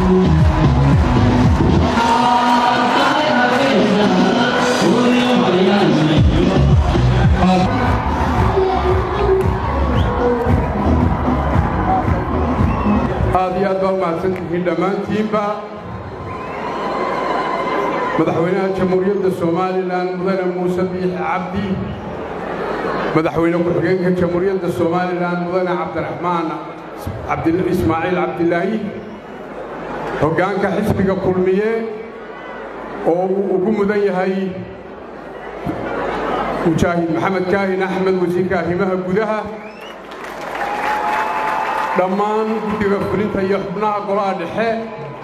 هذه أدوار مع سنتين دمان تيمبا مدحوينها جمهورية الصومالي لأن مدن موسى بيح عبدي مدحوينها كحجين جمهورية الصومالي لأن مدن عبد الرحمن إسماعيل عبد الله هجان كحسب كلمية وقوم مدن هاي مشاهد محمد كاهن أحمد وزير كاهمها جودها دمان كتير فلنتا يحبنا قرآن الحق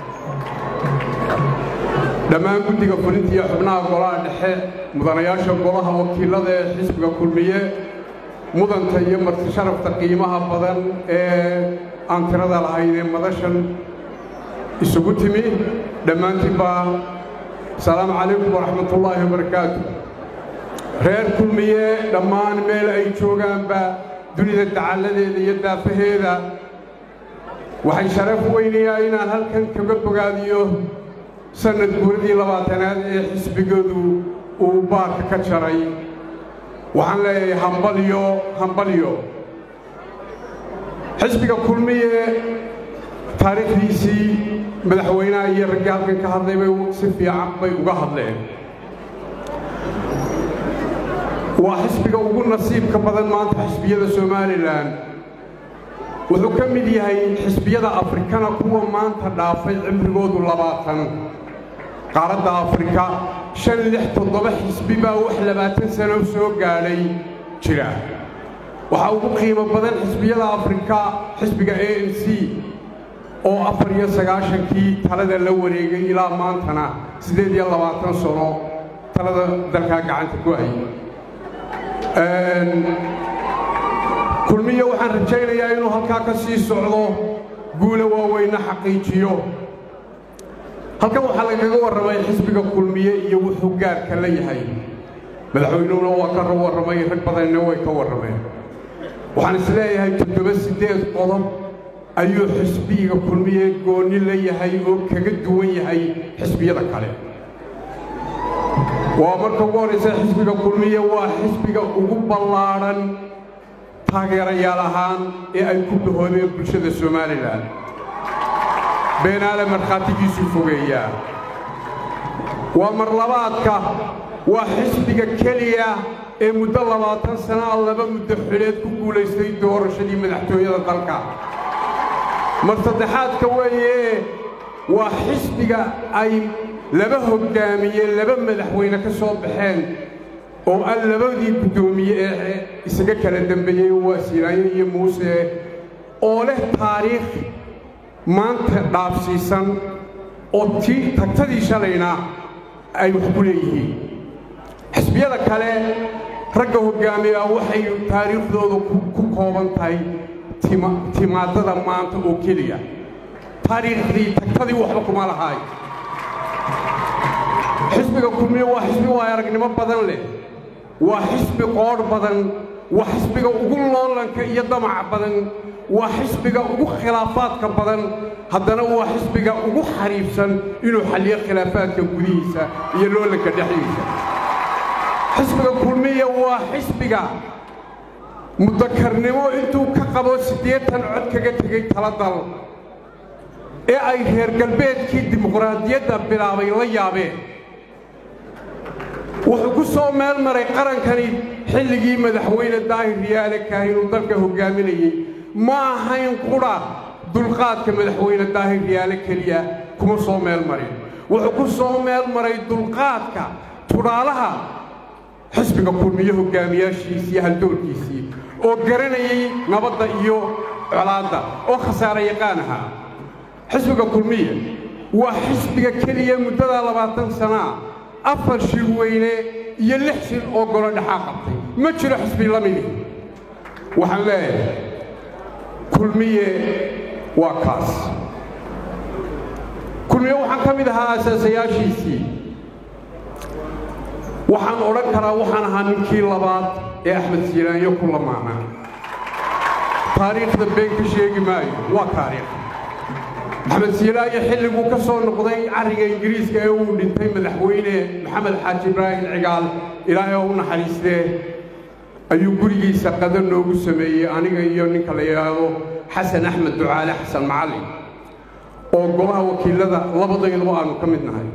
دمان كتير فلنتا يحبنا قرآن الحق مدنياش قرآن وكيل هذا حسب كلمية مدن تيم مرتشرف تقييمها بدن أنترد العين مدشن السبوتمي دمان تبا السلام عليكم ورحمة الله وبركاته غير كلمية دمان ميل أي شوغان با دنيا التعلد يدا فهذا waxay sharaf weynayaa inaan halkan kaga bogaadiyo sanad guuradii 20aad ee xisbigoodu uu baarka ka jaray waxaan leeyahay hambalyo xisbiga kulmiye taariikhdiisii madaxweynaha iyo ragga halkan ka hadlay bay si fiican bay uga hadleen waa xisbiga ugu nasiibka badan maanta xisbiyada Soomaaliland wuxuu ka mid yahay xisbiyada Afrikana kuwa maanta dhaafay cimrigoodu 20 qaaradda Afrika 5-6-7 xisbi baa wax 20 sano soo gaaray jira waxa ugu qiimo badan xisbiyada Afrika xisbiga ANC oo 94kii talada la wareegay ilaa maantana 28 sano talada dalka gacanta ku hayay kulmiye waxaan rajaynayaa inuu halka ka sii socdo guula waaweyna xaqiijiyo halkan waxa laga warramay xisbiga kulmiye iyo wuxuu gaarka la yahay madaxweynuhu waa ka warramay rag badanna way ka warrameen waxaan isleeyahay 7-8 qodob ayuu xisbiga kulmiye gooni la yahay oo kaga duwan yahay xisbiyada kale waa marka ugu horeysa xisbiga kulmiye waa xisbiga ugu ballaaran taageerayaal ahaan ee ay ku dhahoobeen bulshada Soomaaliland beenaale markhaatigiisu fogeeyaa waa mar labaadka waa xisbiga keliya ee muddo 20 sano laba muddo xileed ku guuleystay doorashadii madaxtooyada dalka mar saddexaadka weeye waa xisbiga ay laba hogaamiye laba madaxweyne ka soo baxeen oo labadii gudoomiye ee isaga kala dambeeyay waa Siiraayo iyo Muuse oo leh taariikh maanta dhaafsiisan oo tagtadii shalayna ay wax ku leeyihiin xisbiyada kale ragga hogaamiya waxay taariikhdooda ku kooban tahay timaadada maanta oo keliya taariikhdii tagtadii waxba kuma lahaay xisbiga kulmiye waa xisbi waa aragnimo badan leh waa xisbi qoor badan waa xisbiga ugu loolanka iyo damac badan waa xisbiga ugu khilaafaadka badan haddana waa xisbiga ugu xariifsan inuu xalliyo khilaafaadka gudihiisa iyo loolanka dhexdiisa xisbiga kulmiye waa xisbiga mudakarnimo intuu ka qabo 80 cod kaga tagay taladal ee ay reer galbeedkii dimuqraadiyadda bilaabay la yaabeen wuxuu ku soo meel maray qarankani xilligii madaxweyne Daahir Riyaale Kaahin uu dalka hogaaminayay ma ahayn qura dulqaadka madaxweyne Daahir Riyaale kaliya kuma soo meel marin wuxuu ku soo meel maray dulqaadka turaalaha xisbiga kulmiye hogaamiyaashiisa haldoorkiisa oo garanayay nabadda iyo colaadda oo khasaare yaqaanaha xisbiga kulmiye waa xisbiga kaliya muddada 20 sano afar shir weyne iyo 6 shir oo golo dhaxa qabtay ma jiro xisbi la mid waxaan leeyahay kulmiye waa kaas kulmiye waxaan ka mid ahaa asaasayaashiisii waxaan oran karaa waxaan ahaa ninkii labaad ee Axmed Siiraayo ku lamaana taariikhda been ka sheegi maayo waa taariikh أحمد سيلاي حلقو كسو نقضي عرق إنجليز كأيو لنتي مدحوينه محمد حاج إبراهيم العقال إلى يوم حريسته أيو قريجي سقدر نوجو سمية أنا جايو نكلياو حسن أحمد دعالة حسن معلي وقلها وكيل هذا لبضي الوان وكمدنا هاي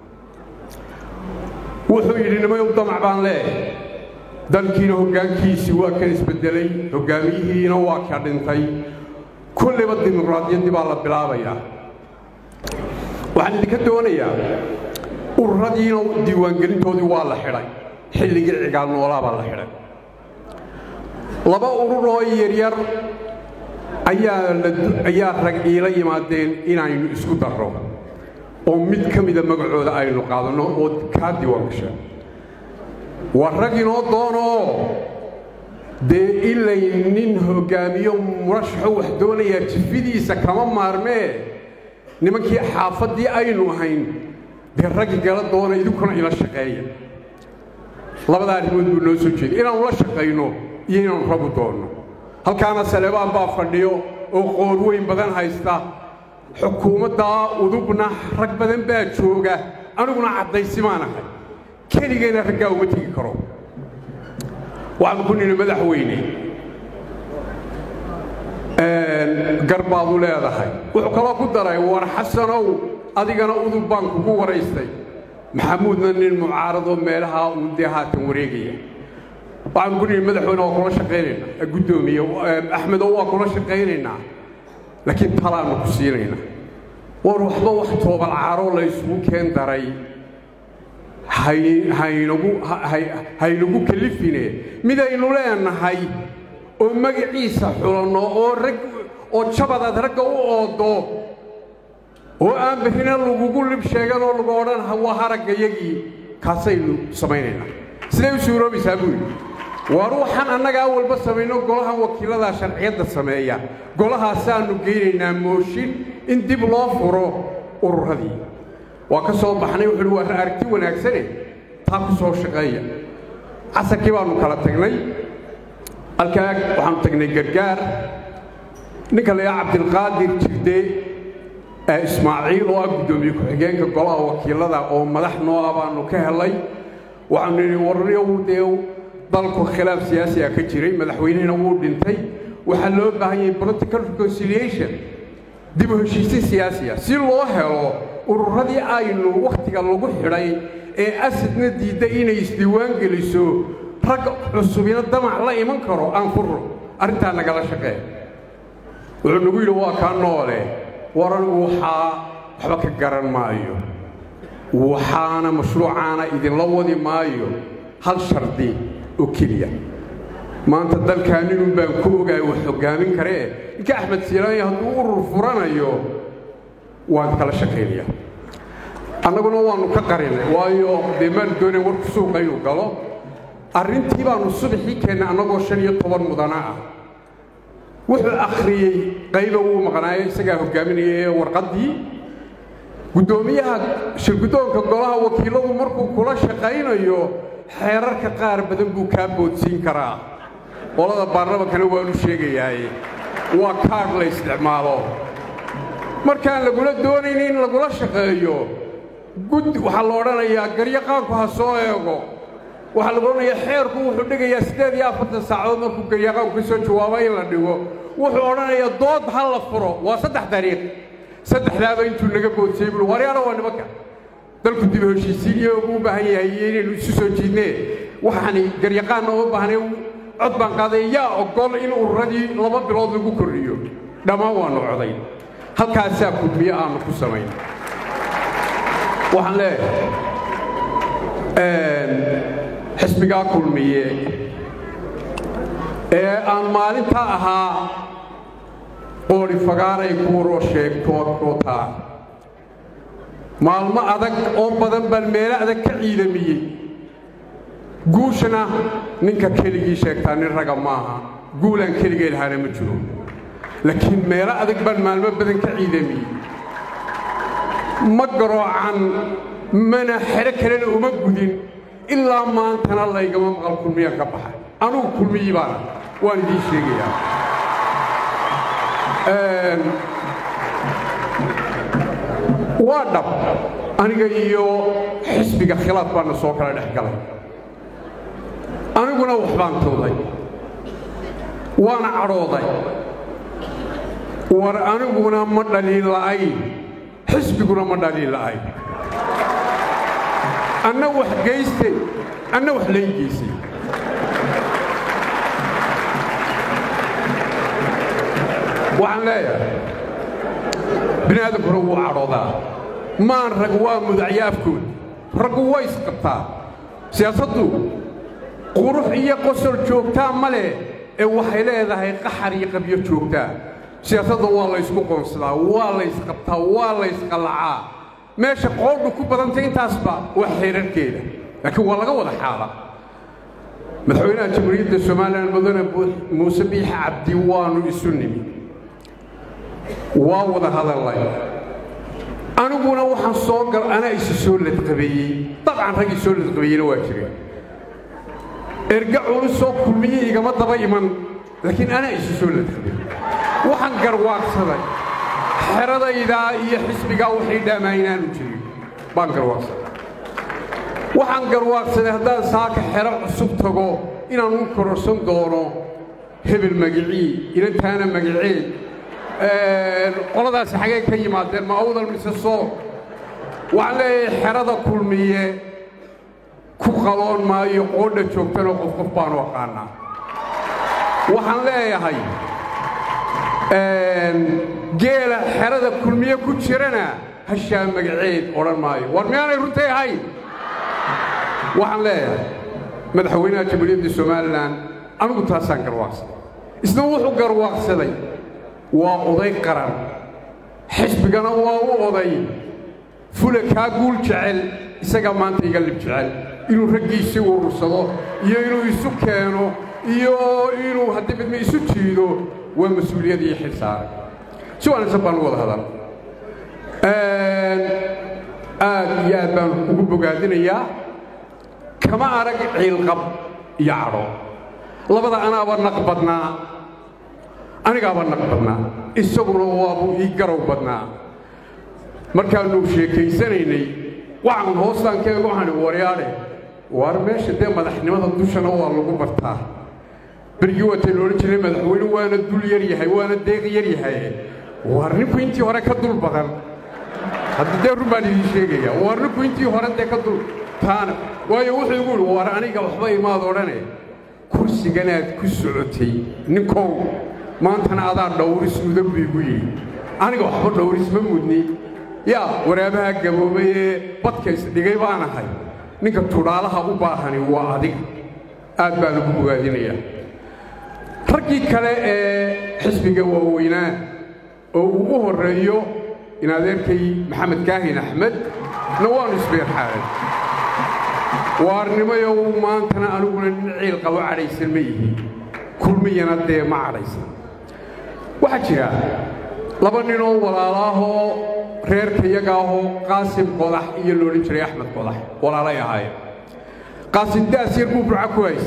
وحوي لنا ما يوضع مع بان له دلكين هجان كيسي وكنس بدلي هجاميه نواك هذنتي كل بدي مرادين دي بالله بلابيا وعن اللي كدونيا الردينا ديوان قرين تودي والله حراي حلي قال نولا بالله حراي لبا أورو يرير أيا رجيلي مادين إن عين إسكو درو ومد كم إذا مقعود أينو قادنو وكادي ومشى والرجل ضانو ده إلا ينهو جاميو مرشح وحدوني يتفيدي سكمان مارمي نمكي حافظ دي أينو هين ده الرجل قال ضانو يدكنا إلى الشقية لا بدأ يقول نوسو شيء إنا ولا شقينو ينو ربو ضانو هل كان سلبان بافرديو وقوروين بدن هايستا حكومة دا ودوبنا رك بدن باتشوغا أنا قلنا عبد السمانة كذي جينا رجع ومتيجي كرو وعم كوني نبدأ حويني قرب ولا هذا هاي وكلا قدرة ورحسنوا أدينا ودوب بانك هو رئيسي محمود من المعارضة مالها ومديها تمريجية وعم كوني نبدأ حوينا وكلا شقيرنا قدومي أحمد هو كلا شقيرنا لكن طلع مكسيرنا وروح بوحده بالعارو ليسمو كان دري هاي نقول كلفينه ماذا ينولنا هاي ومجي عيسى حولنا أو شباب ذرقوا أو وأنا بهنا لقول بشجع ولقولنا هو هرق يجي كاسيلو سميننا سليم شورو بيسابوي وروحنا أنا أول بس سمينه قولها وكيل هذا شرعية السماية قولها سانو جينا موشين إن دبلا فرو أورهدي وكسر بحني وحلو أركتي ونأكسره تاكسر شقية عسى كبار مكالتجني الكاك وحن تجني جرجار نكلا عبد القادر تبدي إسماعيل وأقدم يكحجين كقلا وكيل هذا أو مدح نوابا نكهلي وعمني وريو ديو ضلكوا خلاف سياسي كتير مدحوينين أمور بنتي وحلو بهاي political reconciliation دي بهشيسي سياسية سي الله هلو ورادي أينو وقتك اللي حراي أسدنا دي دينا يستوان جلسوا رجع السبيل الدمع الله يمن كرو أنفرو أرنت أنا قال شقي ونقول له كان نوله ورن وحا حبك الجرن مايو وحانا مشروعنا إذا لودي مايو هل شرطي وكليا ما أنت دل كانوا بانكوجا وحجامين كريه كأحمد سيراني هدور فرنا يو وأنت كلا شقيليا أنا قلنا وانو كقرين وايو دمان دوني وركسو قيو قالوا أرنتي بانو الصبحي كان أنا قوشن يطور مدناء وحو أخري قيبه ومقناي سجاه حجامين ورقدي قدوميها شرقدون كقولها وكيلو مركو كلا شقين يو حيرك قارب بدن بوكابو تسين كرا والله بارنا كانوا بقولوا شيء جاي وكار الاستعماله مركان لقول الدونين لقول الشقيو قد وحلورنا يا قريقان كهسويغو وحلورنا يا حيركو وحدق يا سداد يا فتن ساعود مركو قريقان كسو جوابين لدغو وحلورنا يا ضد حل فرو وصدح طريق صدح لابا انتو نغبو تسيبلو وريانا ونبكا dalku dib heshiisiyo ugu baahan yahay inuu isu soo jiidnay waxaan garyaqaan oo baahnay cod baan qaaday yaa ogol in uradii 2 bilood lagu koriyo dhamaan waan coday halkaas aad ku biyo aan ku sameeyay waxaan leeyahay xisbiga kulmiye aan maalinta ahaa qoori fagaaray ku roo sheegto koota maalmo adag oo badan bal meel adag ka ciidamiyay guushana ninka keligii sheegtaa nin raga maaha guulan keligii ilaahay ma jiro laakiin meel adag bal maalmo badan ka ciidamiyay ma garoocan mana xire kale uma gudin ilaa maantana la igama maqal kulmiya ka baxay anigu kulmiyi baan waan idin sheegayaa وادب أنا جايو حسبي خلاف بان السوق على الحكاية أنا قلنا وحبان توضي وأنا عروضي وأنا قلنا مدلي لاي حسبي قلنا مدلي لاي أنا وح جيستي أنا وح لي جيسي وعن لا بنادم هو عروضه ما رجوا مدعيافكم رجوا يسقطها سياسته قروحية قصر جوكتا ماله وحيله هذا قحر يقبل جوكتا سياسته والله يسقط قنصلا والله يسقطها والله يسقلعها ماشي قول كوبرنتين تاسبا وحيرن كده لكن والله ولا حالة مدحونا جمهورية الصومال المدن موسى بيح عبدي وانو السنمي ووضع هذا الله أنا قلنا وحن صوغر أنا إيش سولة قبيل طبعا رجل سولة قبيل واجري ارجعوا للسوق كلية يا جماعة طبعا لكن أنا إيش سولة قبيل وحن قرواق صدق حرض إذا يحسب جو حيدا ما ينام جري بانكر واصل وحن قرواق صدق هذا ساك حرق سبتقو إن ننكر صندوقه هبل مجعي إن كان مجعي قلنا سحاجة كيما ده ما أوضل من الصوت وعلى حرادة كلمية كخلون ما يقول شوكتنا وقفان وقانا وحنا يا هاي جيل حرادة كلمية كتشرنا هالشام مقعد أوران ماي ورميانا يرتي هاي وحنا مدحوينا جمهورية الصومال الآن أنا قلت هسان كرواس إسنوحو كرواس ذي وأضي قرن حسبنا وأضي فلك هقول جعل إسقى ما أنت يقلب جعل إنه رجع يسوي الرصاص إنه يسكنه إنه هدي بدم يسكينه والمسؤولية دي حسار شو أنا سبحان الله هذا يا بن أبو قادين يا كما أرجع القب يعرو لبض أنا ونقبضنا أنا قابل نقبلنا السجن وابو يجرو بدنا مركانو شيء كيسنيني وعن هوسان كيلو عن ورياله وارمش ده مدحني ما تدوشنا والله قبرتها بريوة الورجل مدحوين وانا الدول يريها وانا الدقي يريها وارني بنتي ورا كدول بدل هذا ده رباني شيء وارني بنتي ورا ده كدول ثانا ويوحي يقول وراني قبل ما دورني كرسي جنات كسرتي نكو ما أنت أنا أدار دوريس مدبي بوي أنا قاعد أحضر دوريس ممودني يا ورابها جبوبي بتكيس دقيقة أنا هاي نك ترالها أباهني وعادي أتبع بوجودينيا ركي كلا حسب جووينا وهو الرئيو إن ذلك محمد كاهن أحمد نوان سبير حال وارنما يوم ما أنت أنا أقول نعيل قوي على سلميه كل مية ندي ما عليه وحكيها لبنانو ولا له غير كيجاه قاسم قضح يلون يشري أحمد قضح ولا لا يهاي قاسم ده سير مبرع كويس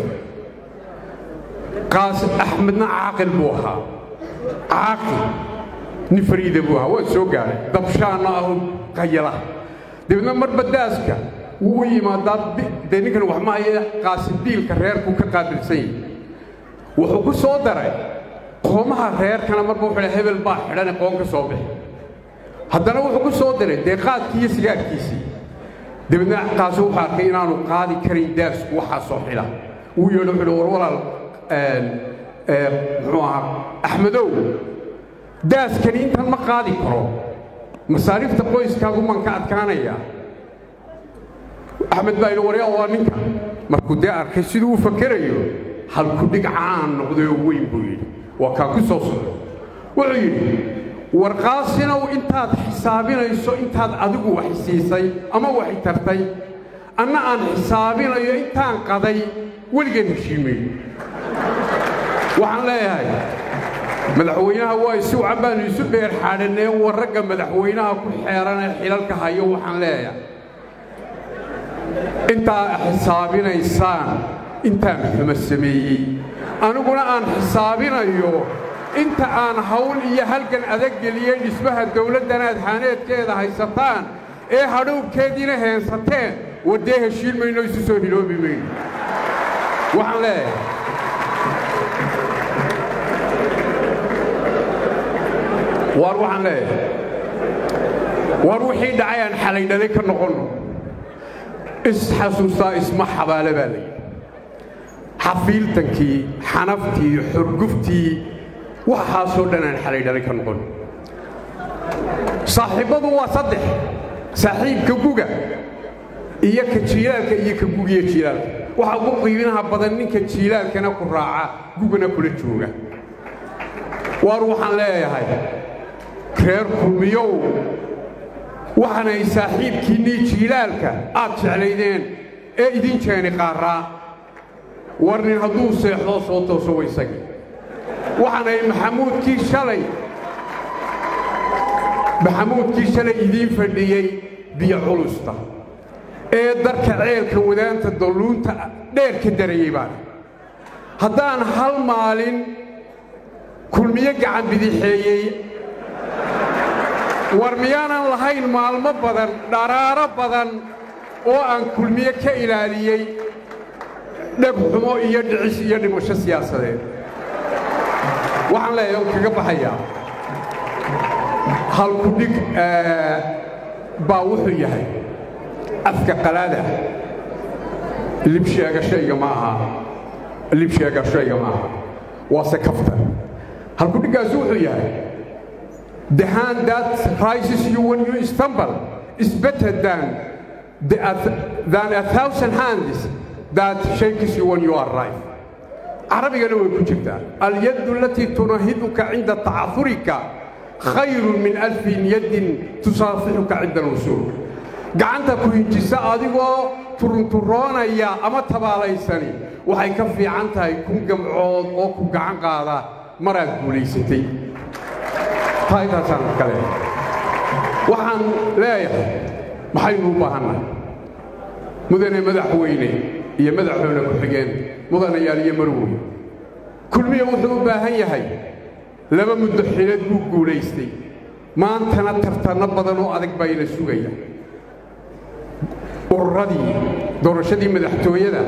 قاسم أحمدنا عاقل بوها عاقل نفريد بوها وسوق عليه دبشانه قيله دبنا مر بداسك ويما دب دينك الوحماية قاسم ديل كرير كوك قادر سين وحكو صدره قومها غير كان مربوح على هبل البحر لأن قوم كصوبه هذا هو حكو صدره دقات كيس جات كيسي دبنا قاسو حقينا نقادي كريم درس وحصح له ويقولوا له ولا أحمدو داس كريم كان مقادي كرو مصاريف تقويس كاغو من كان يا أحمد بايلو وريا وانك ما كنت أركسيدو فكريو هل كنت عان نقدر وين بويل وكاكو صوص وعيد ورقاسنا وإنتاد حسابنا يسوع إنتاد أدقو وحسيسي أما وحي ترتي أنا عن حسابنا يإنتان قضي ولقين هشيمي وعن لا هاي مدحوينها هو يسوع عبان يسوع بير حالنا والرقم مدحوينها كل حيران حلالك هاي وعن لا أنت حسابنا إنسان أنت محمد السمي أنا قلنا عن حسابنا يو inta aan hawl iyo halgan adag geliyey dhismaha dawladdanaad haaneedkeeda haysataan ee hadhowbkeediina heensateen waddee heshiin mayno isu soo hiloobi mayno waxaan leeyahay war wixii dhacay aan xalay dhalay ka noqonno isxasuustaa isma xabaale baa layidhi xafiiltankii xanaftii xurguftii waxaasoo dhan aan xalay dhalay ka noqonno saaxiibbadu waa saddex saaxiibka guga iyo ka jiilaalka iyo ka gugiyo jiilaalka waxa ugu qiiminaha badan ninka jiilaalkana ku raaca gugana kula jooga waar waxaan leeyahay reer kulmiyow waxaanay saaxiibkiinnii jiilaalka aad jeclaydeen ee idin jeeni qaarraa war nin hadduu seexdoo soo tooso waysagii waxaanay maxamuudkii shalay idiin fadhiyey biyo culusta ee darka ceelka wadaanta dalluunta dheer ka darayey baan haddaan hal maalin kulmiyo gacan bidixeeyey war miyaanan lahayn maalmo badan dharaaro badan oo aan kulmiye ka ilaaliyey dhegxumo iyo dhicis iyo dhimasho siyaasadeed waxaan leeyahay oo kaga baxayaa halkudhig baa wuxuu yahay afka qalaada libsheegashayga ma aha waase kafta halkudhiggaasi wuxuu yahay The hand that rises you when you stumble is better than 1,000 hands that shakes you when you arrive. عربي قالوا كجبتا اليد التي تنهضك عند تعثرك خير من 1000 يد تصافحك عند الوصول. قعنت كوينجسا أديكو ترنترونا يا أما تباليسني وحي كفي عنتها يكون جمعود أو كون قعن قادا مرات بوليستي. taaytaasaan kale waxaan leeyahay maxaynu u baahannahay mudane madaxweyne iyo madaxweyne ku-xigeen mudanayaal iyo marwey kulmiye wuxuu u baahan yahay laba muddo xileed buu guulaystay maantana tartanno badan oo adag baa ila sugaya ururadii doorashadii madaxtooyada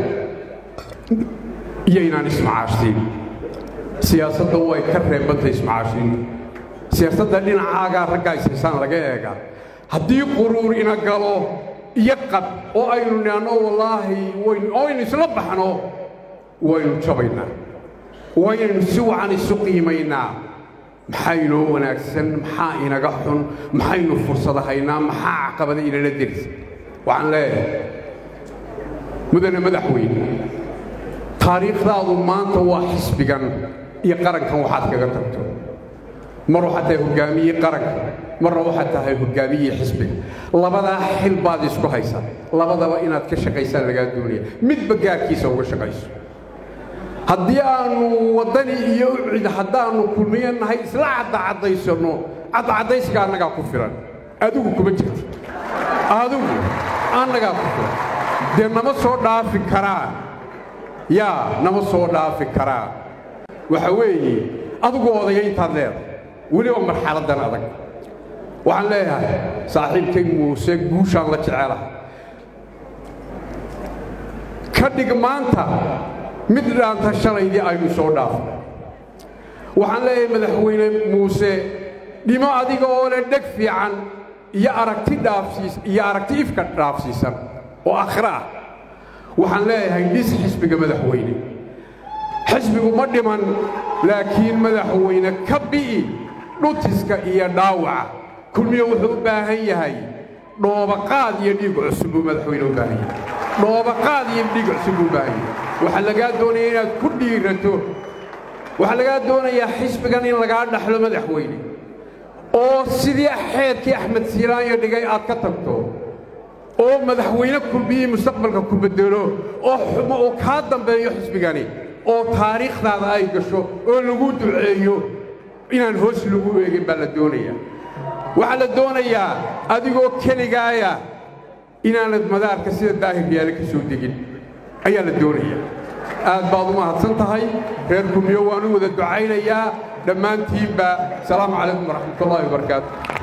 iyo inaan ismacaashtiin siyaasadda way ka reebantay ismacaashiinta siyaasadda dhinacaagaa ragga aysaysaan laga eega haddii quruur ina galo iyo qab oo aynu nidhaanno wallaahi aynu isla baxno waynu jabaynaa waynaynu si wacan isu qiimaynaa maxaa inoo wanaagsan maxaa inaga xun maxaynu fursada haynaa maxaa caqabada inala derisa waxaan leeyahay mudane madaxweyne taariikhdaadu maanta waa xisbigan iyo qarankan waxaad kaga tagto mar waxaad tahay hoggaamiyey qaranka marna waxaad tahay hoggaamiyey xisbiga labadaa xil baad isku haysaa labadaba inaad ka shaqaysaan lagaa doonaya midba gaarkiisa uga shaqayso haddii aanu waddani iyo ucid haddaannu kulmiyo nahay isla caddacadaysanno caddacadaysiga annagaa ku filan adigu kuma jirto adigu annagaa ku filan dee nama soo dhaafi karaan nama soo dhaafi karaan waxa weeye adigu odaya intaad leedahay weliba marxaladdan adag waxaan leeyahay saaxiibkay muuse guushaan la jecelahay ka dhig maanta mid dhaanta shalaydii aynu soo dhaafnay waxaan leeyahay madaxweyne muuse dhimo adiga oo leh dheg fiican iyo aragti ifka dhaafsiisan oo aakhiro ah waxaan leeyahay dhis xisbiga madaxweyne xisbigu ma dhiman laakiin madaxweyne ka bi'i dhutiska iyo dhaawaca kulmiye wuxuu u baahan yahay dhoobaqaad iyo dhiig cusub buu madaxweyne u baahan yahay dhoobaqaad iyo dhiig cusub buu u baahan yahay waxaa lagaa doonaya inaad ku dhiirato waxaa lagaa doonayaa xisbigan in lagaa dhaxlo madaxweyne oo sidii xeedkii axmed siilaanyo dhigay aad ka tagto oo madaxweyne kulmiyey mustaqbalka ku bedelo oo xumo uu kaa dambeeyo xisbigani oo taariikhdaada ay gasho oo lagu duceeyo inaan hoos lagu eegin baa la doonayaa waxaa la doonayaa adigoo keligaaya inaanad madaarka sida daahir yaale ka soo degin ayaa la doonayaa aad baad u mahadsan tahay reer kulmiyo waan u wada ducaynayaa dhammaantiinba salaamu calaykum waraxmatullaahi wabarakaatu